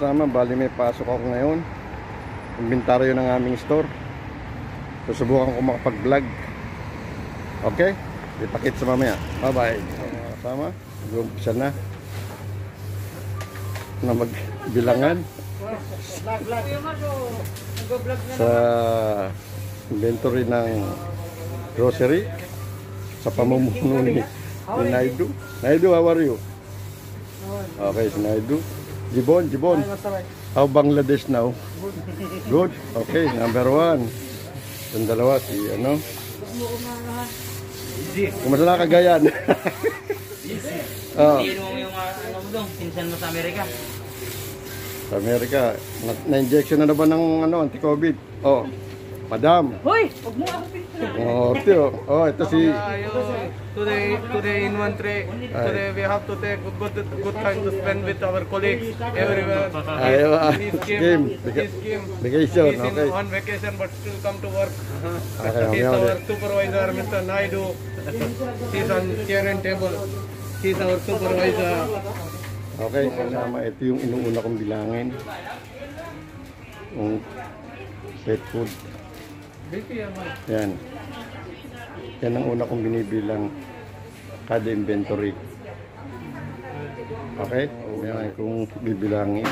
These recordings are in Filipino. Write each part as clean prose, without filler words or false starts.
kasama, bali may pasok ako ngayon. Inventaryo ng aming store. Susubukan ko makapag-vlog. Okay? Ipakit sa mamaya. Bye bye. Mga kasama, mag-umpisa na magbilangan sa inventory ng grocery sa pamumuno ni Naidu. Naidu, how are you? Okay, si Naidu. Jibon. How Bangladesh now? Good. Okay, number 1. Yung dalawa, si ano? Kumusta na Cagayan? Oh. Hindi mo yung ano mo dong, pinsan mo sa Amerika. Sa Amerika, na-injection na ba ng ano, anti-COVID? Oh, madam. Hoy, huwag mo ako pinsan. Oh, Tio. Oh, ito si... Today in one tray. Today we have to take good time to spend with our colleagues everywhere. He's Vacation, He's okay. on vacation but still come to work. Okay, He's our supervisor, Mr. Naidu. He's on chair and table. He's our supervisor. Okay, kasama. Ito yung inuuna kong bilangin. Yung pet food. Yan. Yan ang una kong binibilang kada inventory. Okay? Yan kung bibilangin.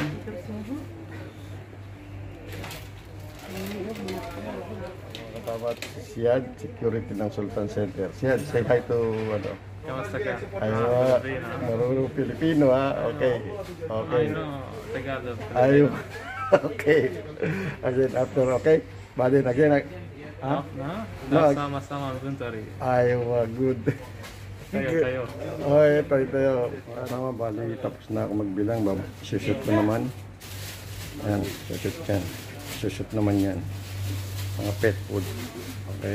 Katapat si Siad, security ng Sultan Center. Siad, say hi to ano? Kamusta ka? Ayun, marunong Pilipino ha? Okay. Okay. Tagalog. Ayun. Okay. Again, after, okay? Badin, again. Ha? Sama-sama inventory. Ayun, good. Tayo. Okay, tayo. Tama, bali, tapos na ako magbilang. Sushoot ko naman. Ayan, sushoot yan. Sushoot naman yan. Mga pet food. Okay.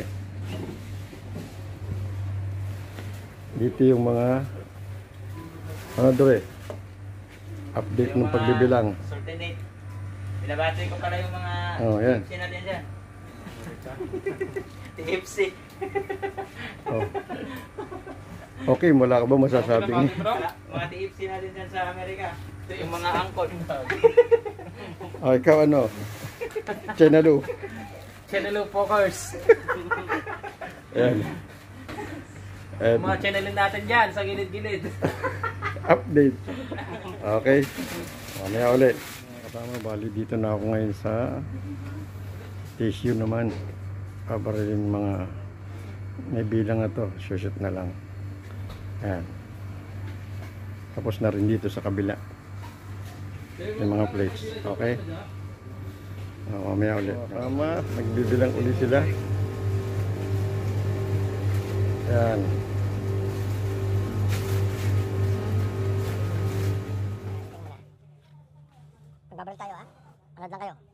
Dito yung mga ano doon update ng pagbibilang. Alternate. Binabati ko pala yung mga Yan. TFC natin dyan. TFC. Oh. Okay, wala ka ba masasabing? Mga TFC natin dyan sa Amerika. Ito yung mga angkot. Oh, ikaw ano? Chenalo. Channel Pokers. Ayan. Mga channelin natin dyan sa gilid-gilid. Update. Okay. Mamaya ulit. Kasama, bali dito na ako ngayon sa tissue naman. Para rin mga may bilang na to. Shoot na lang. Ayan. Tapos na rin dito sa kabila. Yung mga plates. Okay. Mamaya ulit. Tama. Nagbibilang ulit sila. Ayan. Magbabalik tayo ha? Anad lang kayo.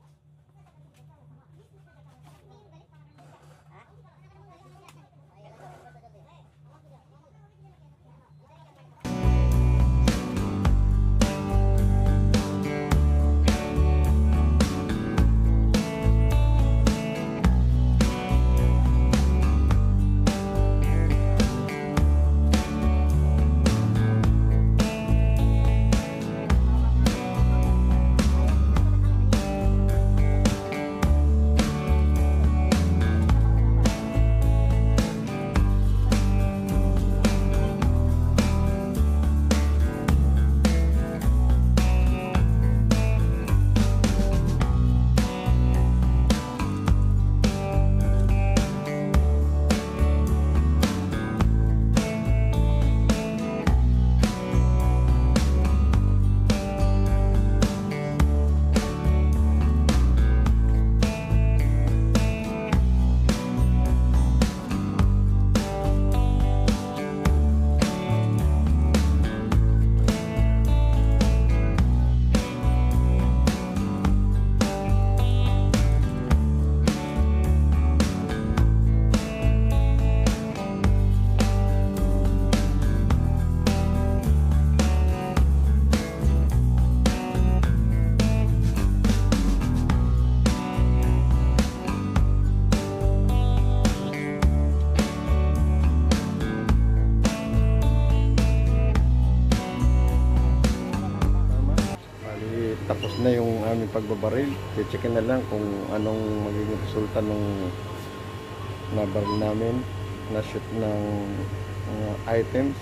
tapos na yung aming pagbabaril. Checkin na lang kung anong magiging resulta nung nabaril namin, na shoot ng mga items.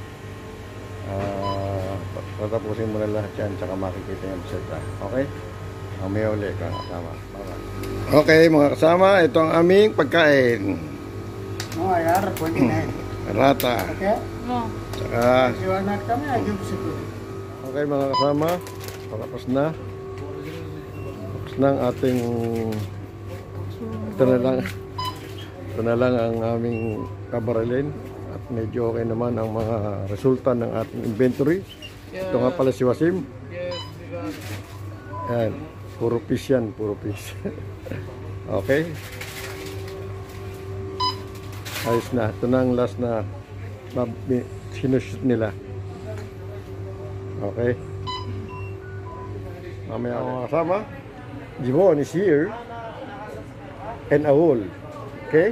Tatapusin mo na lahat yan, tsaka makikita yung resulta. Okay? Mamaya ulit mga kasama. Bye-bye. Okay mga kasama, ito ang aming pagkain. Rata. Tsaka okay mga kasama, tapos na ang ating ito na lang ang aming kabarilin at medyo okay naman ang mga resulta ng ating inventory. Ito nga pala si Wasim. Yes, we got it. Yan, puro fish yan, puro fish. Okay, ayos na. Ito na ang last na sinushoot nila. Okay. Mamaya mga kasama, Jimon is here and Awol. Okay?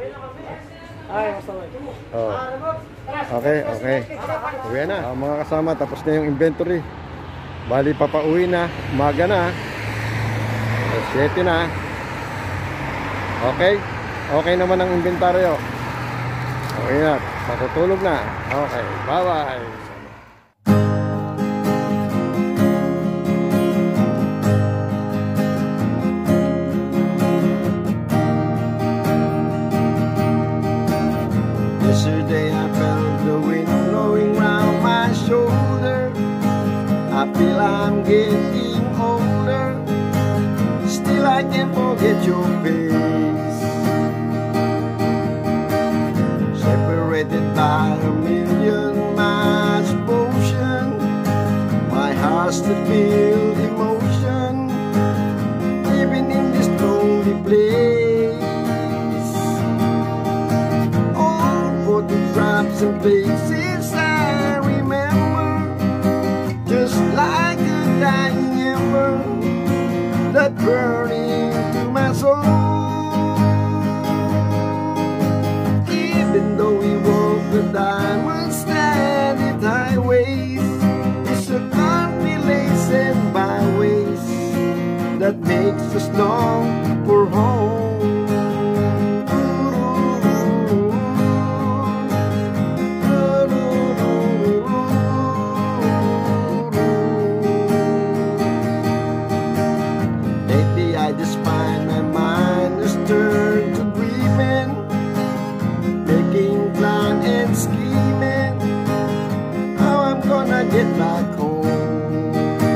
Oh. Okay. Uwi na. Mga kasama, tapos na yung inventory. Bali papauwi na. Umaga na. 7 na. Okay? Okay naman ang inventaryo. Okay na. Matutulog na. Okay. Bye-bye. Yesterday I felt the wind blowing round my shoulder. I feel I'm getting older. Still I can't forget your face. Separated by a million miles of ocean, my heart still feels emotion, even in this lonely place. Photographs and places I remember, just like a dying ember that burning to my soul. Even though we walk the diamond-studded highways, it's a country lanes and byways that makes us long for home. I just find my mind has turned to dreaming, making plan and scheming, how I'm gonna get back home.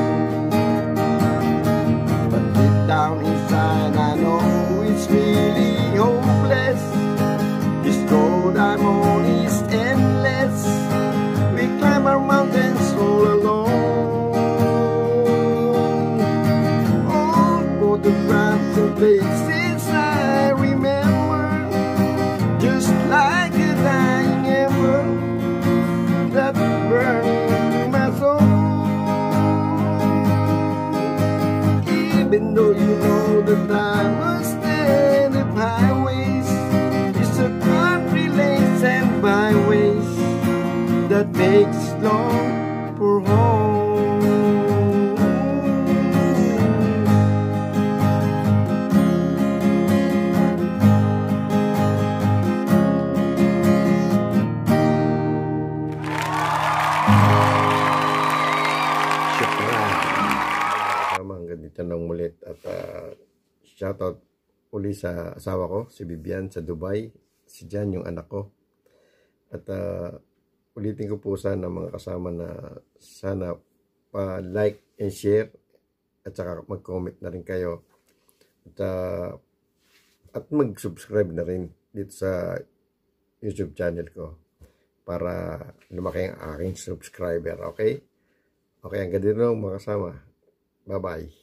But deep down inside I know it's really hopeless. This road I'm on is endless. We climb our mountains all alone. Photographs and places I remember, just like a dying ember that's burning to my soul. Even though you know that I must stand up highways, it's a country lanes and byways that makes long for home. Tanong mulit at shoutout uli sa asawa ko, si Vivian sa Dubai, si Jan yung anak ko. At ulitin ko po sana mga kasama na sana pa-like and share at saka mag-comment na rin kayo at mag-subscribe na rin dito sa YouTube channel ko para lumaki ang aking subscriber. Okay? Okay, hanggang dito mga kasama. Bye-bye.